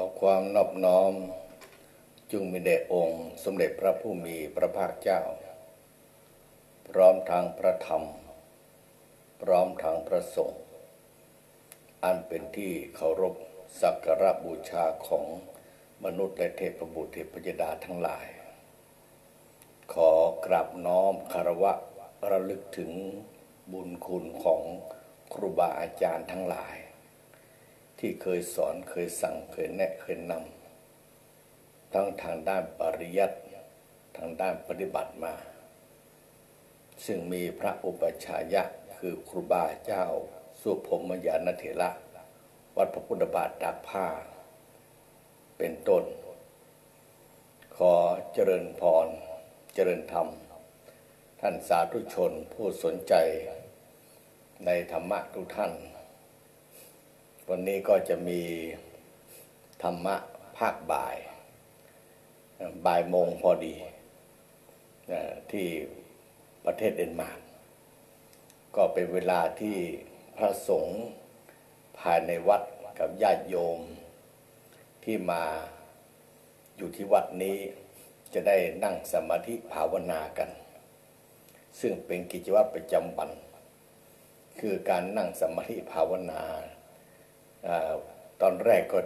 ความนอบน้อมจงมีแด่องค์สมเด็จพระผู้มีพระภาคเจ้าพร้อมทางพระธรรมพร้อมทางพระสงฆ์อันเป็นที่เคารพสักการะบูชาของมนุษย์และเทพบุตรเทพธิดาทั้งหลายขอกราบน้อมคารวะระลึกถึงบุญคุณของครูบาอาจารย์ทั้งหลายที่เคยสอนเคยสั่งเคยแนะเคยนำทั้งทางด้านปริยัติทางด้านปฏิบัติมาซึ่งมีพระอุปัชฌายะคือครูบาเจ้าสุพรหมญาณเถระวัดพระพุทธบาทตากผ้าเป็นต้นขอเจริญพรเจริญธรรมท่านสาธุชนผู้สนใจในธรรมะทุกท่านวันนี้ก็จะมีธรรมะภาคบ่ายโมงพอดีที่ประเทศเดนมาร์กก็เป็นเวลาที่พระสงฆ์ภายในวัดกับญาติโยมที่มาอยู่ที่วัดนี้จะได้นั่งสมาธิภาวนากันซึ่งเป็นกิจวัตรประจำวันคือการนั่งสมาธิภาวนาตอนแรกก็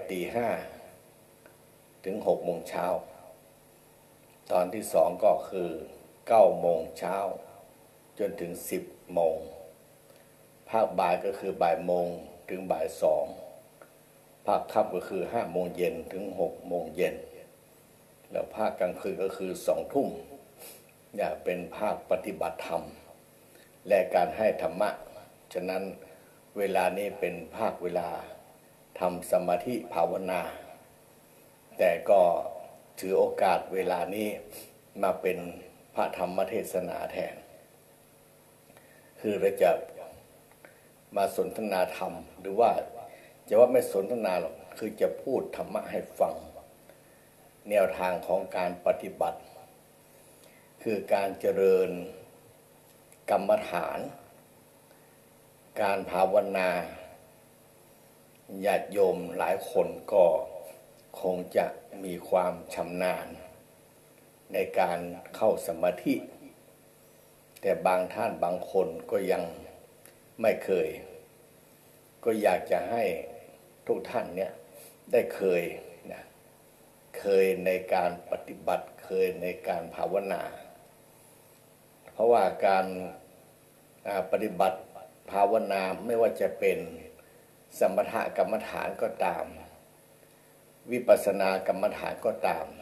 5:00 ถึง 6:00 ตอนที่2ก็คือ9:00 จนถึง10:00ภาคบ่ายก็คือบ่ายโมงถึงบ่าย2ภาคค่ำก็คือ5:00 ถึง6:00แล้วภาคกลางคืนก็คือ20:00เป็นภาคปฏิบัติธรรมและการให้ธรรมะฉะนั้นเวลานี้เป็นภาคเวลาทำสมาธิภาวนาแต่ก็ถือโอกาสเวลานี้มาเป็นพระธรรมเทศนาแทนคือเราจะมาสนทนาธรรมหรือว่าจะว่าไม่สนทนาหรอกคือจะพูดธรรมะให้ฟังแนวทางของการปฏิบัติคือการเจริญกรรมฐานการภาวนาญาติโยมหลายคนก็คงจะมีความชำนาญในการเข้าสมาธิแต่บางท่านบางคนก็ยังไม่เคยก็อยากจะให้ทุกท่านเนี่ยได้เคยในการปฏิบัติเคยในการภาวนาเพราะว่าการปฏิบัติภาวนาไม่ว่าจะเป็นสมถกรรมฐานก็ตามวิปัสสนากรรมฐานก็ตาม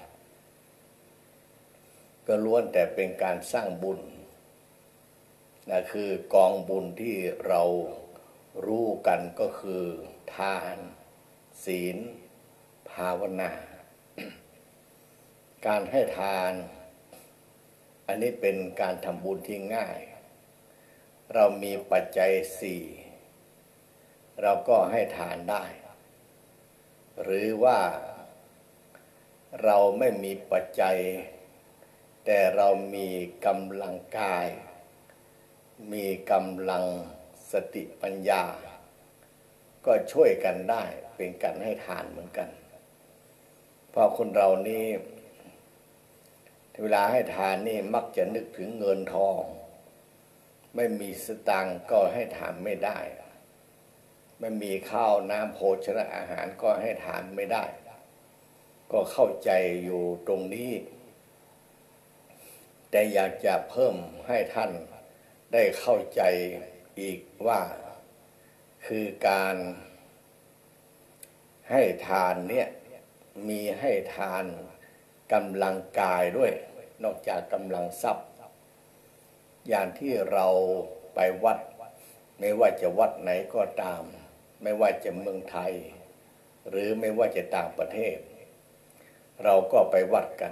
ก็ล้วนแต่เป็นการสร้างบุญคือกองบุญที่เรารู้กันก็คือทานศีลภาวนาการให้ทานอันนี้เป็นการทำบุญที่ง่ายเรามีปัจจัย4เราก็ให้ทานได้หรือว่าเราไม่มีปัจจัยแต่เรามีกำลังกายมีกำลังสติปัญญาก็ช่วยกันได้เป็นการให้ทานเหมือนกันเพราะคนเรานี่เวลาให้ทานนี่มักจะนึกถึงเงินทองไม่มีสตางค์ก็ให้ทานไม่ได้ไม่มีข้าวน้ำโภชนะอาหารก็ให้ทานไม่ได้ก็เข้าใจอยู่ตรงนี้แต่อยากจะเพิ่มให้ท่านได้เข้าใจอีกว่าคือการให้ทานเนี่ยมีให้ทานกำลังกายด้วยนอกจากกำลังทรัพย์อย่างที่เราไปวัดไม่ว่าจะวัดไหนก็ตามไม่ว่าจะเมืองไทยหรือไม่ว่าจะต่างประเทศเราก็ไปวัดกัน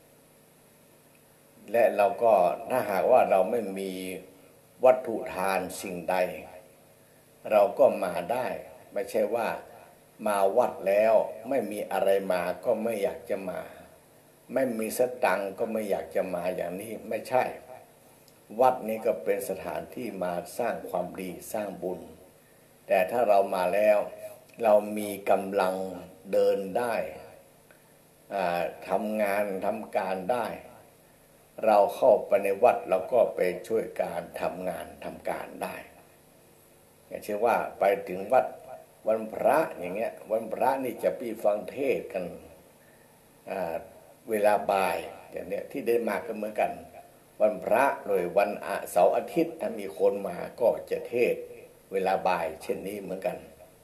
และเราก็ถ้าหากว่าเราไม่มีวัตถุทานสิ่งใดเราก็มาได้ไม่ใช่ว่ามาวัดแล้วไม่มีอะไรมาก็ไม่อยากจะมาไม่มีสตังค์ก็ไม่อยากจะมาอย่างนี้ไม่ใช่วัดนี้ก็เป็นสถานที่มาสร้างความดีสร้างบุญแต่ถ้าเรามาแล้วเรามีกำลังเดินได้ทำงานทำการได้เราเข้าไปในวัดเราก็ไปช่วยการทำงานทำการได้อย่างเช่นว่าไปถึงวัดวันพระอย่างเงี้ยวันพระนี่จะไปฟังเทศน์กันเวลาบ่ายอย่างเนี้ยที่ได้มาก็เหมือนกันวันพระหรือวันเสาร์อาทิตย์ถ้ามีคนมาก็จะเทศน์เวลาบ่ายเช่นนี้เหมือนกัน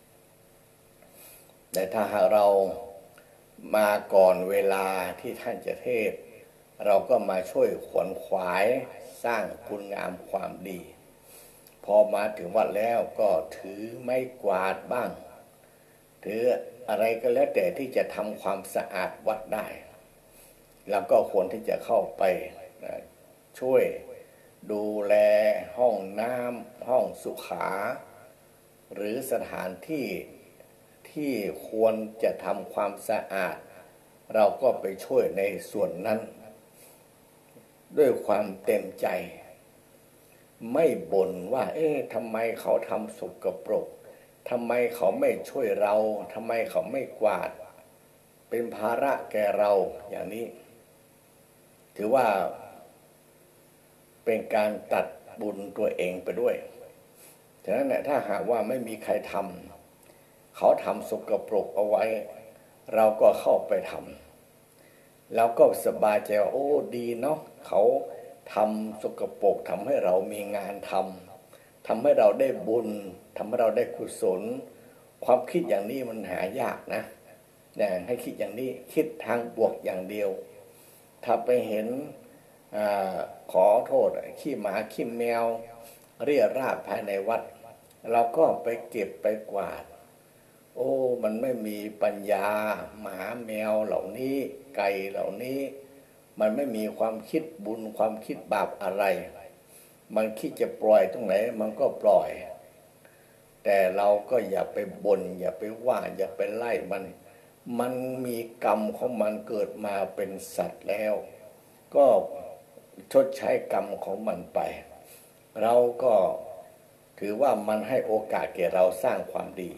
แต่ถ้าหากเรามาก่อนเวลาที่ท่านจะเทศน์เราก็มาช่วยขวนขวายสร้างคุณงามความดีพอมาถึงวัดแล้วก็ถือไม้กวาดบ้างถืออะไรก็แล้วแต่ที่จะทำความสะอาดวัดได้แล้วก็ควรที่จะเข้าไปช่วยดูแลห้องน้ำห้องสุขาหรือสถานที่ที่ควรจะทำความสะอาดเราก็ไปช่วยในส่วนนั้นด้วยความเต็มใจไม่บ่นว่าทำไมเขาทำสกปรกทำไมเขาไม่ช่วยเราทำไมเขาไม่กวาดเป็นภาระแก่เราอย่างนี้ถือว่าเป็นการตัดบุญตัวเองไปด้วยฉะนั้นถ้าหากว่าไม่มีใครทำเขาทำสกปรกเอาไว้เราก็เข้าไปทำแล้วก็สบายใจว่าโอ้ดีเนาะเขาทำสกปรกทำให้เรามีงานทำให้เราได้บุญทำให้เราได้กุศลความคิดอย่างนี้มันหายากนะให้คิดอย่างนี้คิดทางบวกอย่างเดียวถ้าไปเห็นขอโทษขี้หมาขี้แมวเรี่ยราดภายในวัดเราก็ไปเก็บไปกวาดโอ้มันไม่มีปัญญาหมาแมวเหล่านี้ไก่เหล่านี้มันไม่มีความคิดบุญความคิดบาปอะไรมันคิดจะปล่อยตรงไหนมันก็ปล่อยแต่เราก็อย่าไปบ่นอย่าไปว่าอย่าไปไล่มันมีกรรมของมันเกิดมาเป็นสัตว์แล้วก็ชดใช้กรรมของมันไปเราก็ถือว่ามันให้โอกาสแก่เราสร้างความดี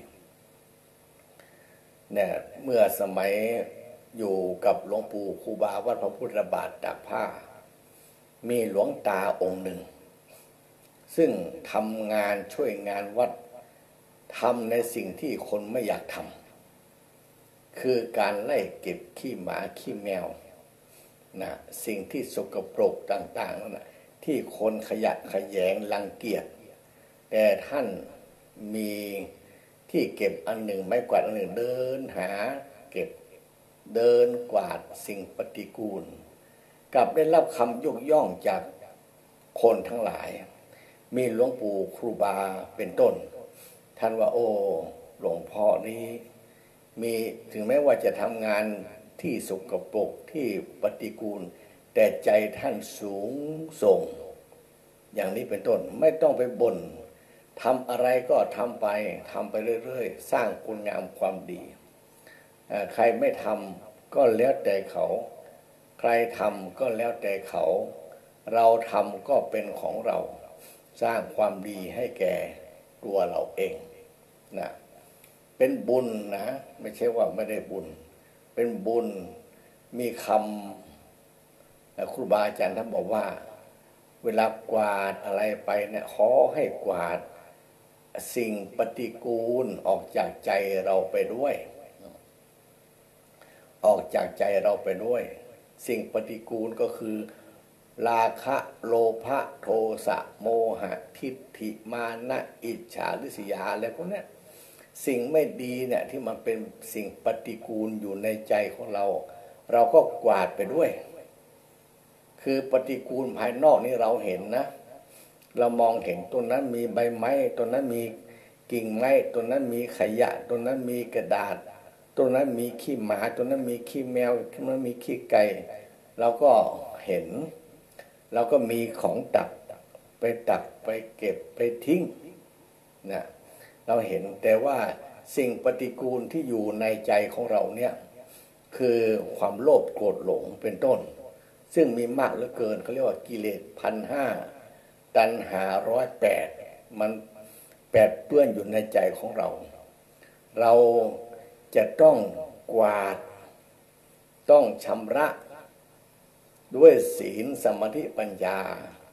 เนี่ยเมื่อสมัยอยู่กับหลวงปู่ครูบาวัดพระพุทธบาทตากผ้ามีหลวงตาองค์หนึ่งซึ่งทำงานช่วยงานวัดทำในสิ่งที่คนไม่อยากทำคือการไล่เก็บขี้หมาขี้แมวนะสิ่งที่สกปรกต่างๆนั่นนะที่คนขยะแขยงรังเกียจแต่ท่านมีที่เก็บอันหนึ่งไม้กวาดอันหนึ่งเดินหาเก็บเดินกวาดสิ่งปฏิกูลกลับได้รับคำยกย่องจากคนทั้งหลายมีหลวงปู่ครูบาเป็นต้นท่านว่าโอ้หลวงพ่อนี้มีถึงแม้ว่าจะทำงานที่สกปรกที่ปฏิกูลแต่ใจท่านสูงส่งอย่างนี้เป็นต้นไม่ต้องไปบ่นทำอะไรก็ทำไปเรื่อยๆสร้างคุณงามความดีใครไม่ทำก็แล้วแต่เขาใครทำก็แล้วแต่เขาเราทำก็เป็นของเราสร้างความดีให้แก่ตัวเราเองนะเป็นบุญนะไม่ใช่ว่าไม่ได้บุญเป็นบุญมีคำครูบาอาจารย์ท่านบอกว่าเวลากวาดอะไรไปเนี่ยขอให้กวาดสิ่งปฏิกูลออกจากใจเราไปด้วยออกจากใจเราไปด้วยสิ่งปฏิกูลก็คือราคะโลภะโทสะโมหะทิฏฐิมานะอิจฉาริษยาอะไรพวกนี้สิ่งไม่ดีเนี่ยที่มันเป็นสิ่งปฏิกูลอยู่ในใจของเราเราก็กวาดไปด้วยคือปฏิกูลภายนอกนี่เราเห็นนะเรามองเห็นต้นนั้นมีใบไม้ต้นนั้นมีกิ่งไม้ต้นนั้นมีขยะต้นนั้นมีกระดาษต้นนั้นมีขี้หมาต้นนั้นมีขี้แมวต้นนั้นมีขี้ไก่เราก็เห็นเราก็มีของตักไปเก็บไปทิ้งนะเราเห็นแต่ว่าสิ่งปฏิกูลที่อยู่ในใจของเราเนี่ยคือความโลภโกรธหลงเป็นต้นซึ่งมีมากเหลือเกินเขาเรียกว่ากิเลส1,500ตัณหา108มันแปดเปื้อนอยู่ในใจของเราเราจะต้องกวาดต้องชำระด้วยศีลสมาธิปัญญา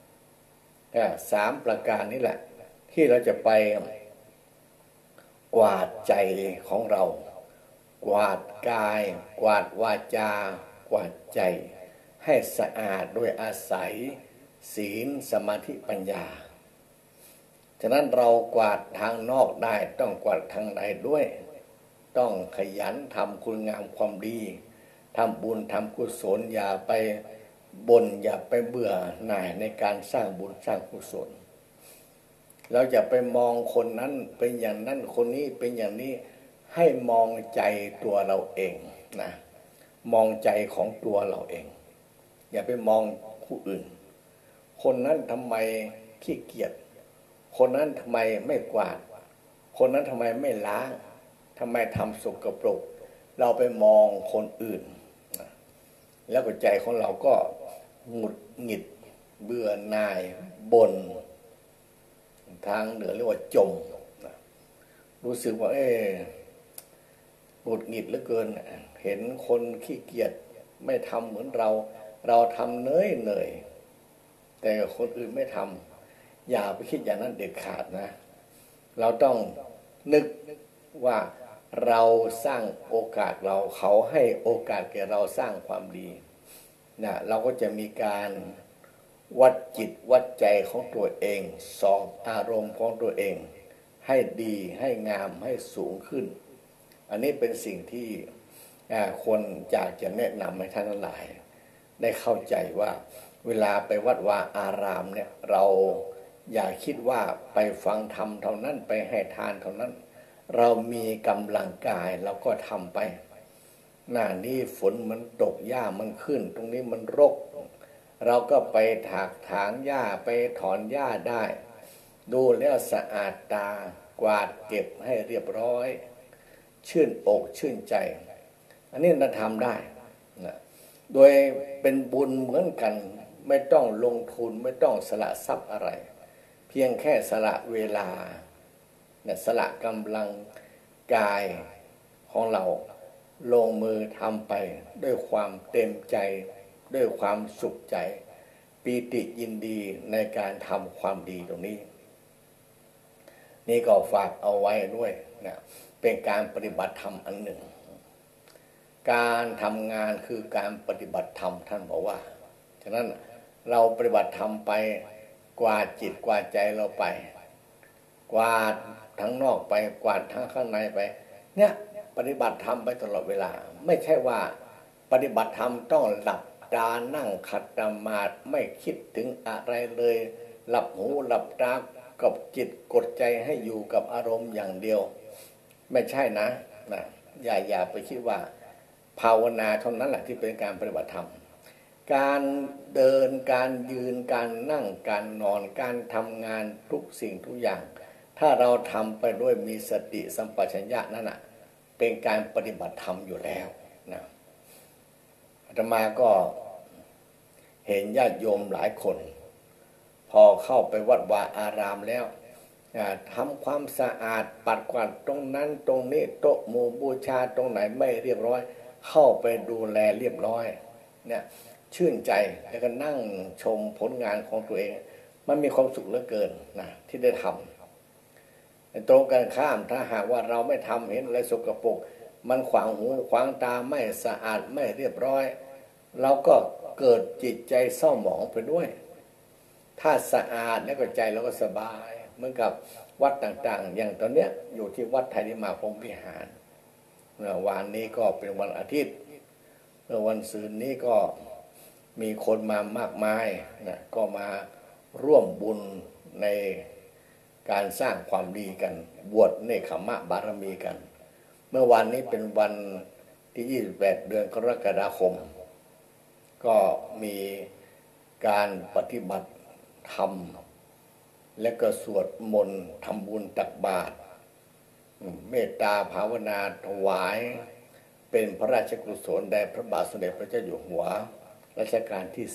3 ประการนี้แหละที่เราจะไปกวาดใจของเรากวาดกายกวาดวาจากวาดใจให้สะอาดด้วยอาศัยศีลสมาธิปัญญาฉะนั้นเรากวาดทางนอกได้ต้องกวาดทางในด้วยต้องขยันทำคุณงามความดีทำบุญทำกุศลอย่าไปบ่นอย่าไปเบื่อหน่ายในการสร้างบุญสร้างกุศลเราอย่าไปมองคนนั้นเป็นอย่างนั้นคนนี้เป็นอย่างนี้ให้มองใจตัวเราเองนะมองใจของตัวเราเองอย่าไปมองผู้อื่นคนนั้นทำไมขี้เกียจคนนั้นทำไมไม่กวาดคนนั้นทำไมไม่ล้างทำไมทำสกปรกเราไปมองคนอื่นแล้วก็ใจของเราก็หงุดหงิดเบื่อหน่ายบ่นทางเหนือเรียกว่าจมรู้สึกว่าหงุดหงิดเหลือเกินเห็นคนขี้เกียจไม่ทำเหมือนเราทำเหนื่อยแต่คนอื่นไม่ทำอย่าไปคิดอย่างนั้นเด็ดขาดนะเราต้องนึกว่าเราสร้างโอกาสเขาให้โอกาสแก่เราสร้างความดีนะเราก็จะมีการวัดจิตวัดใจของตัวเองสอบอารมณ์ของตัวเองให้ดีให้งามให้สูงขึ้นอันนี้เป็นสิ่งที่คนอยากจะแนะนำให้ท่านทั้งหลายได้เข้าใจว่าเวลาไปวัดวาอารามเนี่ยเราอย่าคิดว่าไปฟังธรรมเท่านั้นไปให้ทานเท่านั้นเรามีกำลังกายเราก็ทำไปหน้านี้ฝนมันตกหญ้ามันขึ้นตรงนี้มันรกเราก็ไปถางหญ้าไปถอนหญ้าได้ดูแล้วสะอาดตากวาดเก็บให้เรียบร้อยชื่นอกชื่นใจอันนี้เราทำได้นะโดยเป็นบุญเหมือนกันไม่ต้องลงทุนไม่ต้องสละทรัพย์อะไรเพียงแค่สละเวลาเนี่ยสละกำลังกายของเราลงมือทำไปด้วยความเต็มใจด้วยความสุขใจปีติยินดีในการทำความดีตรงนี้นี่ก็ฝากเอาไว้ด้วยนะเป็นการปฏิบัติธรรมอันหนึ่งการทำงานคือการปฏิบัติธรรมท่านบอกว่าฉะนั้นเราปฏิบัติธรรมไปกวาดจิตกวาดใจเราไปกวาดทั้งนอกไปกวาดทั้งข้างในไปเนี่ยปฏิบัติธรรมไปตลอดเวลาไม่ใช่ว่าปฏิบัติธรรมต้องหลับตานั่งขัดสมาธิไม่คิดถึงอะไรเลยหลับหูหลับตากับจิตกดใจให้อยู่กับอารมณ์อย่างเดียวไม่ใช่นะอย่าไปคิดว่าภาวนาเท่านั้นแหละที่เป็นการปฏิบัติธรรมการเดินการยืนการนั่งการนอนการทำงานทุกสิ่งทุกอย่างถ้าเราทำไปด้วยมีสติสัมปชัญญะนั่นน่ะเป็นการปฏิบัติธรรมอยู่แล้วนะอาตมาก็เห็นญาติโยมหลายคนพอเข้าไปวัดวาอารามแล้วทำความสะอาดปัดกวาดตรงนั้นตรงนี้โต๊ะหมู่บูชาตรงไหนไม่เรียบร้อยเข้าไปดูแลเรียบร้อยเนี่ยชื่นใจแล้วก็นั่งชมผลงานของตัวเองมันมีความสุขเหลือเกินนะที่ได้ทำตรงกันข้ามถ้าหากว่าเราไม่ทำเห็นอะไรสกปรกมันขวางหูขวางตาไม่สะอาดไม่เรียบร้อยเราก็เกิดจิตใจเศร้าหมองไปด้วยถ้าสะอาดแล้วก็ใจเราก็สบายเหมือนกับวัดต่างๆอย่างตอนเนี้ยอยู่ที่วัดไทยนิมาพรหมวิหารวันนี้ก็เป็นวันอาทิตย์วันศุกร์นี้ก็มีคนมามากมายนะก็มาร่วมบุญในการสร้างความดีกันบวชเนกขมะบารมีกันเมื่อวันนี้เป็นวันที่28 เดือนกรกฎาคมก็มีการปฏิบัติธรรมและก็สวดมนต์ทำบุญตักบาตรเมตตาภาวนาถวายเป็นพระราชกุศลแด่พระบาทสมเด็จพระเจ้าอยู่หัวรัชกาลที่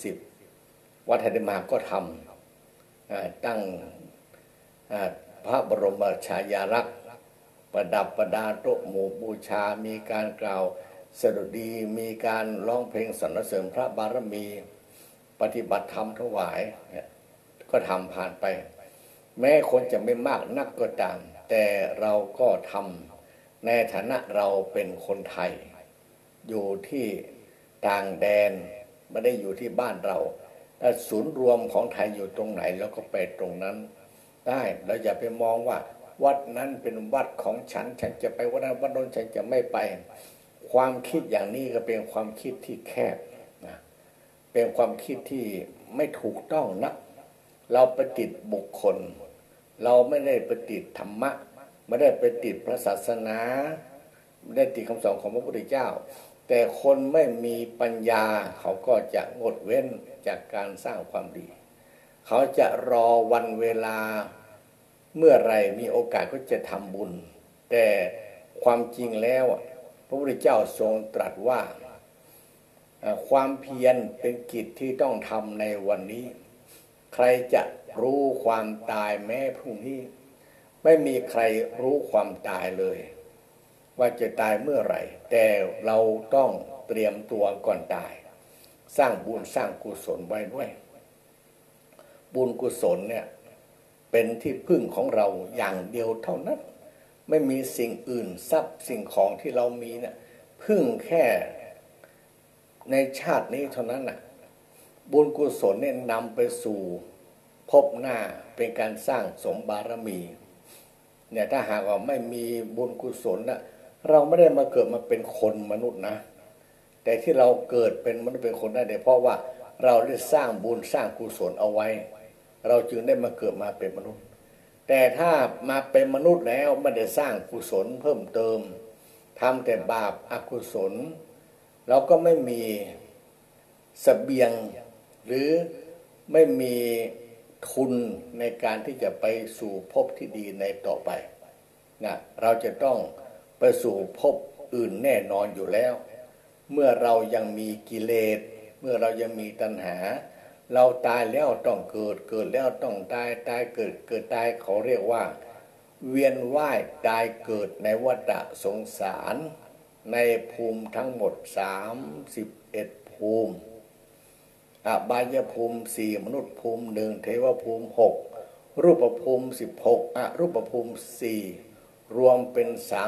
10วัดไทยนิมาก็ทำตั้งพระบรมฉายาลักษณ์ประดับประดาโต๊ะหมู่บูชามีการกล่าวสดุดีมีการร้องเพลงสรรเสริญพระบารมีปฏิบัติธรรมถวายเนี่ยก็ทำผ่านไปแม้คนจะไม่มากนักก็ตามแต่เราก็ทำในฐานะเราเป็นคนไทยอยู่ที่ต่างแดนไม่ได้อยู่ที่บ้านเราแต่ศูนย์รวมของไทยอยู่ตรงไหนเราก็ไปตรงนั้นได้เราอย่าไปมองว่าวัดนั้นเป็นวัดของฉันจะไปวัดนั้นวัดโน้นฉันจะไม่ไปความคิดอย่างนี้ก็เป็นความคิดที่แคบนะเป็นความคิดที่ไม่ถูกต้องนะเราไปติดบุคคลเราไม่ได้ไปติดธรรมะไม่ได้ไปติดพระศาสนาไม่ได้ติดคำสอนของพระพุทธเจ้าแต่คนไม่มีปัญญาเขาก็จะงดเว้นจากการสร้างความดีเขาจะรอวันเวลาเมื่อไรมีโอกาสก็จะทำบุญแต่ความจริงแล้วพระพุทธเจ้าทรงตรัสว่าความเพียรเป็นกิจที่ต้องทำในวันนี้ใครจะรู้ความตายแม้พรุ่งนี้ไม่มีใครรู้ความตายเลยว่าจะตายเมื่อไหร่แต่เราต้องเตรียมตัวก่อนตายสร้างบุญสร้างกุศลไว้ด้วยบุญกุศลเนี่ยเป็นที่พึ่งของเราอย่างเดียวเท่านั้นไม่มีสิ่งอื่นทรัพย์สิ่งของที่เรามีเนี่ยพึ่งแค่ในชาตินี้เท่านั้นน่ะบุญกุศลเนี่ยนำไปสู่พบหน้าเป็นการสร้างสมบารมีเนี่ยถ้าหากว่าไม่มีบุญกุศลน่ะเราไม่ได้มาเกิดมาเป็นคนมนุษย์นะแต่ที่เราเกิดเป็นมนุษย์เป็นคนได้เพราะว่าเราได้สร้างบุญสร้างกุศลเอาไว้เราจึงได้มาเกิดมาเป็นมนุษย์แต่ถ้ามาเป็นมนุษย์แล้วไม่ได้สร้างกุศลเพิ่มเติมทำแต่บาปอกุศลเราก็ไม่มีเสบียงหรือไม่มีทุนในการที่จะไปสู่ภพที่ดีในต่อไปนะเราจะต้องไปสู่ภพอื่นแน่นอนอยู่แล้วเมื่อเรายังมีกิเลสเมื่อเรายังมีตัณหาเราตายแล้วต้องเกิดเกิดแล้วต้องตายตายเกิดเกิดตายเขาเรียกว่าเวียนว่ายตายเกิดในวัฏสงสารในภูมิทั้งหมด31ภูมิอบายภูมิ4มนุษย์ภูมิ1เทวภูมิ6รูปภูมิ16อรูปภูมิ4รวมเป็น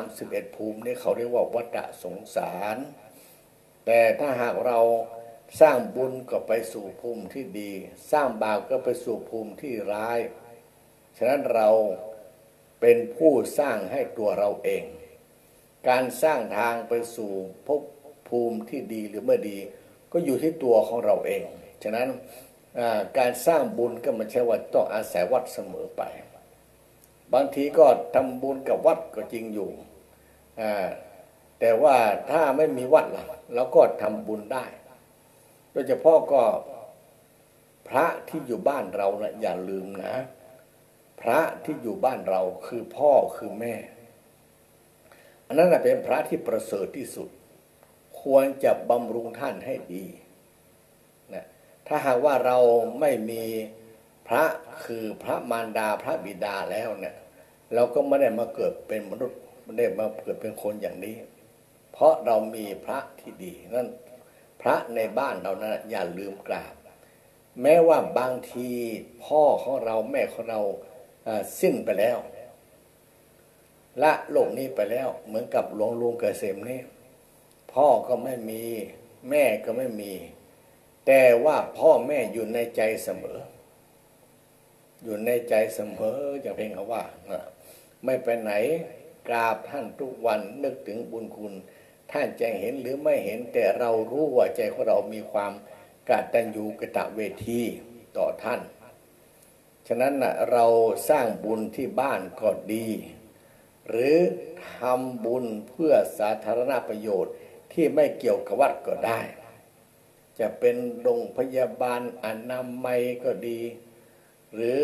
31ภูมินี่เขาเรียกว่าวัฏสงสารแต่ถ้าหากเราสร้างบุญก็ไปสู่ภูมิที่ดีสร้างบาปก็ไปสู่ภูมิที่ร้ายฉะนั้นเราเป็นผู้สร้างให้ตัวเราเองการสร้างทางไปสู่ภพภูมิที่ดีหรือไม่ดีก็อยู่ที่ตัวของเราเองฉะนั้นการสร้างบุญก็ไม่ใช่ว่าต้องอาศัยวัดเสมอไปบางทีก็ทำบุญกับวัดก็จริงอยู่แต่ว่าถ้าไม่มีวัดล่ะเราก็ทำบุญได้โดยเฉพาะก็พระที่อยู่บ้านเรานะอย่าลืมนะพระที่อยู่บ้านเราคือพ่อคือแม่อันนั้นเป็นพระที่ประเสริฐที่สุดควรจะบำรุงท่านให้ดีนะถ้าหากว่าเราไม่มีพระคือพระมารดาพระบิดาแล้วเนี่ยเราก็ไม่ได้มาเกิดเป็นมนุษย์ไม่ได้มาเกิดเป็นคนอย่างนี้เพราะเรามีพระที่ดีนั่นพระในบ้านเรานะอย่าลืมกราบแม้ว่าบางทีพ่อของเราแม่ของเราสิ้นไปแล้วละโลกนี้ไปแล้วเหมือนกับหลวงลุงเกษมนี่พ่อก็ไม่มีแม่ก็ไม่มีแต่ว่าพ่อแม่อยู่ในใจเสมออยู่ในใจเสมออย่างเพลงเขาว่าไม่ไปไหนกราบท่านทุกวันนึกถึงบุญคุณท่านจะเห็นหรือไม่เห็นแต่เรารู้ว่าใจของเรามีความกตัญญูกตเวทีต่อท่านฉะนั้นเราสร้างบุญที่บ้านก็ดีหรือทำบุญเพื่อสาธารณประโยชน์ที่ไม่เกี่ยวกับวัดก็ได้จะเป็นโรงพยาบาลอนามัยก็ดีหรือ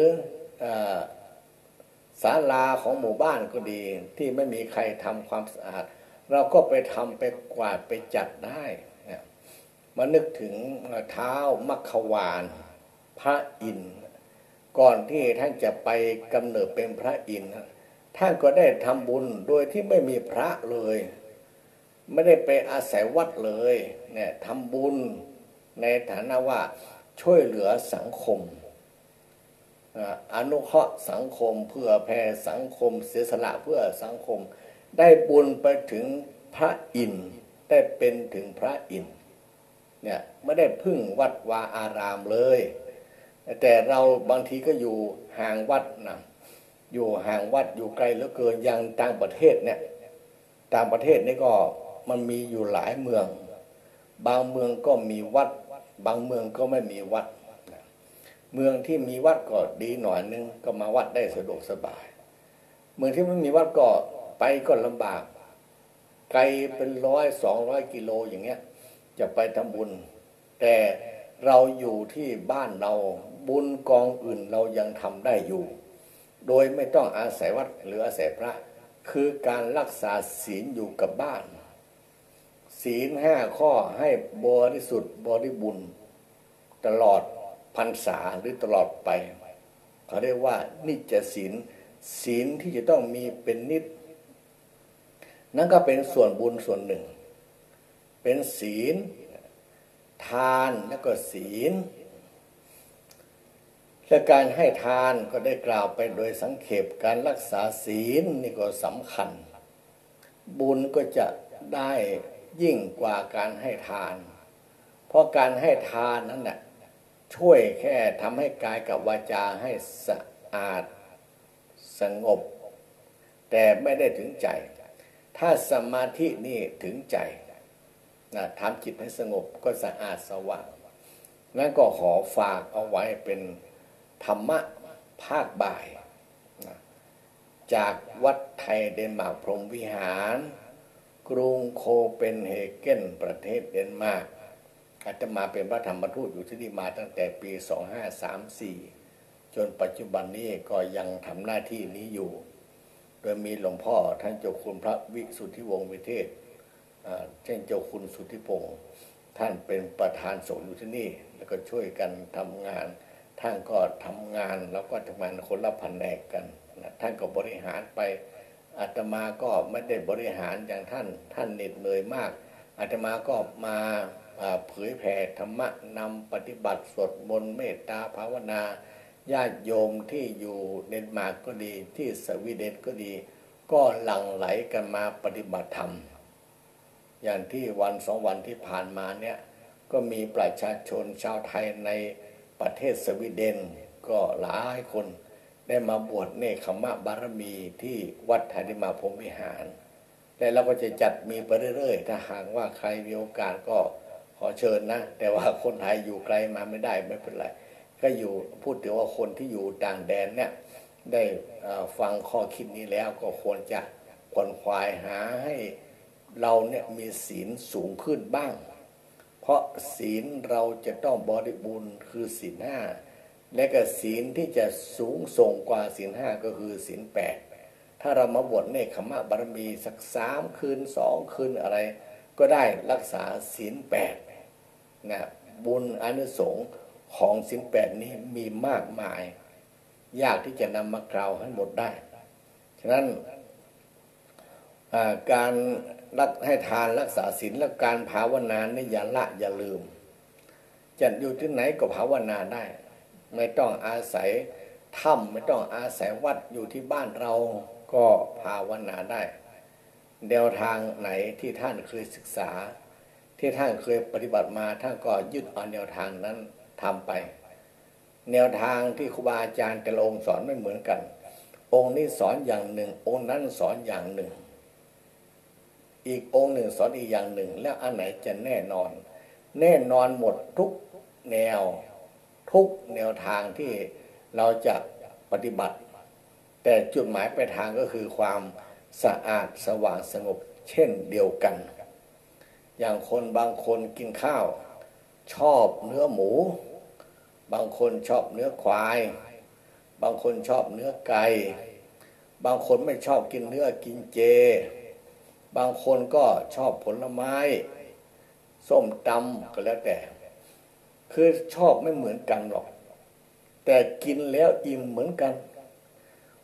ศาลาของหมู่บ้านก็ดีที่ไม่มีใครทำความสะอาดเราก็ไปทำไปกวาดไปจัดได้มานึกถึงเท้ามัคควานพระอินทร์ก่อนที่ท่านจะไปกำเนิดเป็นพระอินทร์ท่านก็ได้ทำบุญโดยที่ไม่มีพระเลยไม่ได้ไปอาศัยวัดเลยเนี่ยทำบุญในฐานะว่าช่วยเหลือสังคมอนุเคราะห์สังคมเพื่อแผ่สังคมเสียสละเพื่อสังคมได้บุญไปถึงพระอินทร์ได้เป็นถึงพระอินทร์เนี่ยไม่ได้พึ่งวัดวาอารามเลยแต่เราบางทีก็อยู่ห่างวัดนะอยู่ห่างวัดอยู่ไกลเหลือเกินอย่างต่างประเทศเนี่ยต่างประเทศนี่ก็มันมีอยู่หลายเมืองบางเมืองก็มีวัดบางเมืองก็ไม่มีวัดเมืองที่มีวัดก็ดีหน่อยนึงก็มาวัดได้สะดวกสบายเมืองที่ไม่มีวัดก็ไปก็ลำบากไกลเป็น100-200 กิโลอย่างเงี้ยจะไปทำบุญแต่เราอยู่ที่บ้านเราบุญกองอื่นเรายังทำได้อยู่โดยไม่ต้องอาศัยวัดหรืออาศัยพระคือการรักษาศีลอยู่กับบ้านศีล5 ข้อให้บริสุทธิ์บริบูรณ์ตลอดพรรษาหรือตลอดไปเขาเรียกว่านิจศีลศีลที่จะต้องมีเป็นนิจนั่นก็เป็นส่วนบุญส่วนหนึ่งเป็นศีลทานแล้วก็ศีลและการให้ทานก็ได้กล่าวไปโดยสังเขปการรักษาศีลนี่ก็สำคัญบุญก็จะได้ยิ่งกว่าการให้ทานเพราะการให้ทานนั้นน่ะช่วยแค่ทำให้กายกับวาจาให้สะอาดสงบแต่ไม่ได้ถึงใจถ้าสมาธินี่ถึงใจนะทำจิตให้สงบก็สะอาดสว่างนั่นก็ขอฝากเอาไว้เป็นธรรมะภาคบ่ายนะจากวัดไทยเดนมาร์กพรหมวิหารกรุงโคเปนเฮเกนประเทศเดนมาร์กอาตมาเป็นพระธรรมทูตอยู่ที่นี่มาตั้งแต่ปี2534จนปัจจุบันนี้ก็ยังทำหน้าที่นี้อยู่โดยมีหลวงพ่อท่านเจ้าคุณพระวิสุทธิวงศ์วิเทศท่านเจ้าคุณสุทธิพงศ์ท่านเป็นประธานสงฆ์อยู่ที่นี่แล้วก็ช่วยกันทำงานท่านก็ทำงานแล้วก็ทำงานคนละแผนกกันนะท่านก็บริหารไปอาตมาก็ไม่ได้บริหารอย่างท่านเหน็ดเหนื่อยมากอาตมาก็มาเผยแผ่ธรรมะนำปฏิบัติสวดมนต์เมตตาภาวนาญาติโยมที่อยู่เดนมาร์กก็ดีที่สวีเดนก็ดีก็หลั่งไหลกันมาปฏิบัติธรรมอย่างที่1-2 วันที่ผ่านมาเนี่ยก็มีประชาชนชาวไทยในประเทศสวีเดนก็หลายคนได้มาบวชเนคขมะบารมีที่วัดไทยเดนมาร์กพรหมวิหารและเราก็จะจัดมีไปเรื่อยๆถ้าหากว่าใครมีโอกาสก็ขอเชิญนะแต่ว่าคนไทยอยู่ไกลมาไม่ได้ไม่เป็นไรก็อยู่พูดถึงว่าคนที่อยู่ต่างแดนเนี่ยได้ฟังข้อคิดนี้แล้วก็ควรจะขวนขวายหาให้เราเนี่ยมีศีลสูงขึ้นบ้างเพราะศีลเราจะต้องบริบูรณ์คือศีล 5และก็ศีลที่จะสูงส่งกว่าศีล 5ก็คือศีล 8ถ้าเรามาบวชเนคขมะบารมีสัก3 คืน2 คืนอะไรก็ได้รักษาศีล 8นะบุญอานิสงส์ของศีล 8นี้มีมากมายยากที่จะนำมากล่าวให้หมดได้ฉะนั้นการให้ทานรักษาศีลและการภาวนานี่อย่าละอย่าลืมจะอยู่ที่ไหนก็ภาวนาได้ไม่ต้องอาศัยถ้ำไม่ต้องอาศัยวัดอยู่ที่บ้านเราก็ภาวนาได้แนวทางไหนที่ท่านเคยศึกษาที่ท่านเคยปฏิบัติมาท่านก็ยึดเอาแนวทางนั้นทำไปแนวทางที่ครูบาอาจารย์แต่ละองค์สอนไม่เหมือนกันองค์นี้สอนอย่างหนึ่งองค์นั้นสอนอย่างหนึ่งอีกองค์หนึ่งสอนอีกอย่างหนึ่งแล้วอันไหนจะแน่นอนหมดทุกแนวทุกแนวทางที่เราจะปฏิบัติแต่จุดหมายปลายทางก็คือความสะอาดสว่างสงบเช่นเดียวกันอย่างคนบางคนกินข้าวชอบเนื้อหมูบางคนชอบเนื้อควายบางคนชอบเนื้อไก่บางคนไม่ชอบกินเนื้อกินเจบางคนก็ชอบผลไม้ส้มตำก็แล้วแต่คือชอบไม่เหมือนกันหรอกแต่กินแล้วอิ่มเหมือนกัน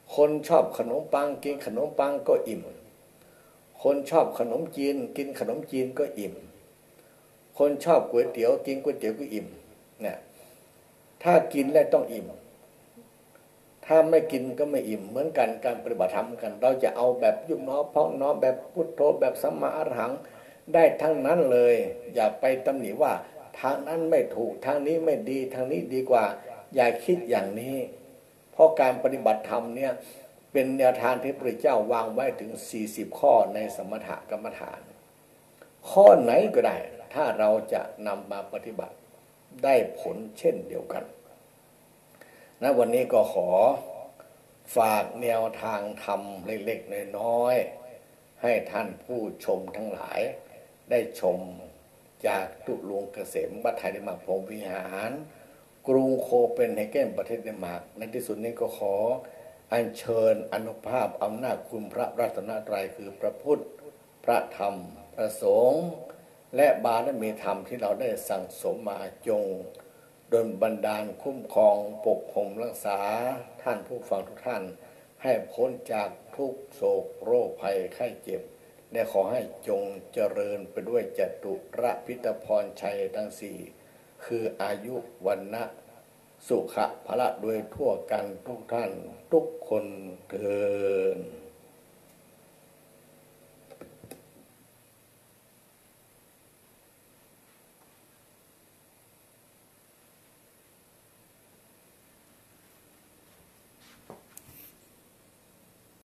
คนชอบขนมปังกินขนมปังก็อิ่มคนชอบขนมจีนกินขนมจีนก็อิ่มคนชอบก๋วยเตี๋ยวกินก๋วยเตี๋ยวก็อิ่มเนี่ยถ้ากินแล้วต้องอิ่มถ้าไม่กินก็ไม่อิ่มเหมือนกันการปฏิบัติธรรมกันเราจะเอาแบบยุบหนอพองหนอแบบพุทโธแบบสัมมาอรหังได้ทั้งนั้นเลยอย่าไปตำหนิว่าทางนั้นไม่ถูกทางนี้ไม่ดีทางนี้ดีกว่าอย่าคิดอย่างนี้เพราะการปฏิบัติธรรมเนี่ยเป็นแนวทางที่พระเจ้าวางไว้ถึง40ข้อในสมถกรรมฐานข้อไหนก็ได้ถ้าเราจะนำมาปฏิบัติได้ผลเช่นเดียวกันนะวันนี้ก็ขอฝากแนวทางธรรมเล็กๆน้อยๆให้ท่านผู้ชมทั้งหลายได้ชมจากตุลวงเกษมบัตไทยเดนมาร์กพรหมวิหารกรุงโคเปนเฮเกนประเทศเดนมาร์กในที่สุดนี้ก็ขออัญเชิญอานุภาพอำนาจคุณพระรัตนตรัยคือพระพุทธพระธรรมพระสงฆ์และบารมีธรรมที่เราได้สั่งสมมาจงดลบันดาลคุ้มครองปกครองรักษาท่านผู้ฟังทุกท่านให้พ้นจากทุกโศกโรคภัยไข้เจ็บและขอให้จงเจริญไปด้วยจตุรพิธพรชัยทั้งสี่คืออายุวันนะสุขะพละโดยทั่วกันทุกท่านทุกคนเถิด